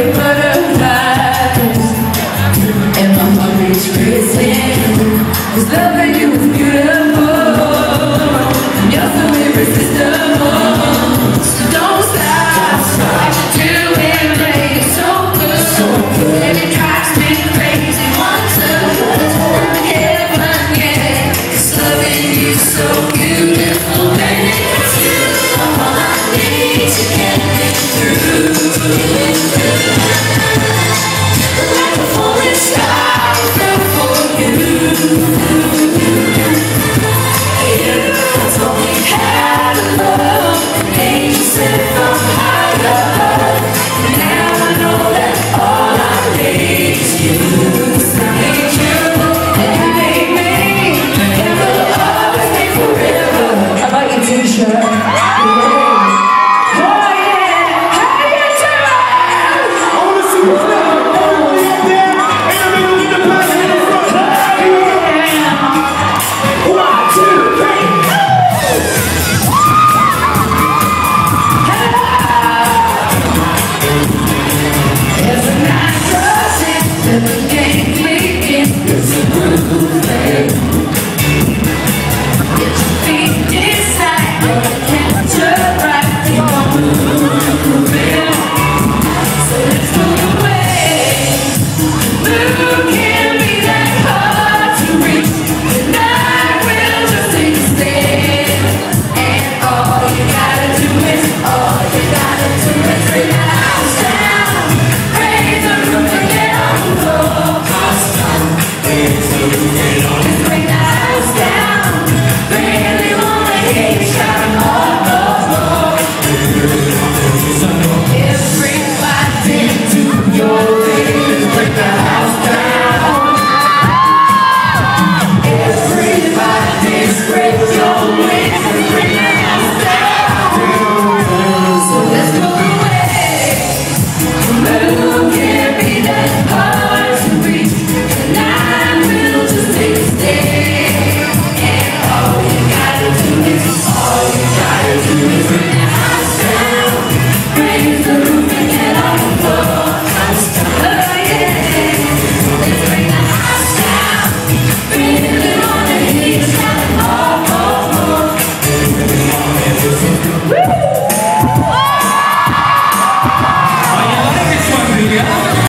of butterflies, and my heart beats racing, 'cause loving you is beautiful, you're so irresistible, so don't stop, what you're doing, baby, it's so good, and it drives me crazy, want to heaven, yeah, 'cause loving you is so beautiful, baby, it's you, all I need to get me through. Like a falling star, I fell for you. You told me how to love, and you said from higher. Now I know that all I need is you. I need you, and you need me, and we'll always be forever. How about your t-shirt? Oh yeah, how you doing?